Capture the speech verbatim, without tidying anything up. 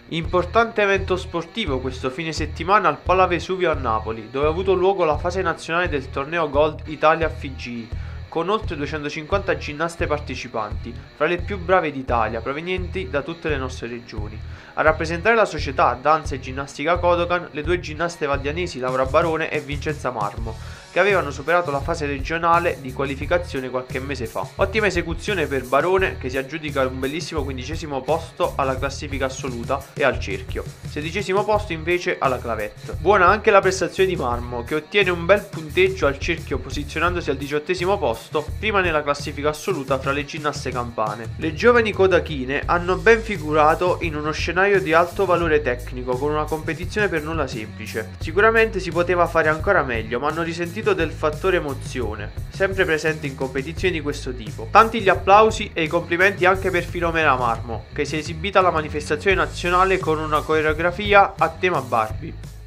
Importante evento sportivo questo fine settimana al Pala Vesuvio a Napoli, dove ha avuto luogo la fase nazionale del torneo Gold Italia F G I, con oltre duecentocinquanta ginnaste partecipanti, fra le più brave d'Italia, provenienti da tutte le nostre regioni. A rappresentare la società danza e ginnastica Kodokan le due ginnaste valdianesi Laura Barone e Vincenza Marmo, che avevano superato la fase regionale di qualificazione qualche mese fa. Ottima esecuzione per Barone, che si aggiudica un bellissimo quindicesimo posto alla classifica assoluta e al cerchio, sedicesimo posto invece alla clavette. Buona anche la prestazione di Marmo, che ottiene un bel punteggio al cerchio posizionandosi al diciottesimo posto, prima nella classifica assoluta fra le ginnaste campane. Le giovani kodakine hanno ben figurato in uno scenario di alto valore tecnico, con una competizione per nulla semplice. Sicuramente si poteva fare ancora meglio, ma hanno risentito del fattore emozione, sempre presente in competizioni di questo tipo. Tanti gli applausi e i complimenti anche per Filomena Marmo, che si è esibita alla manifestazione nazionale con una coreografia a tema Barbie.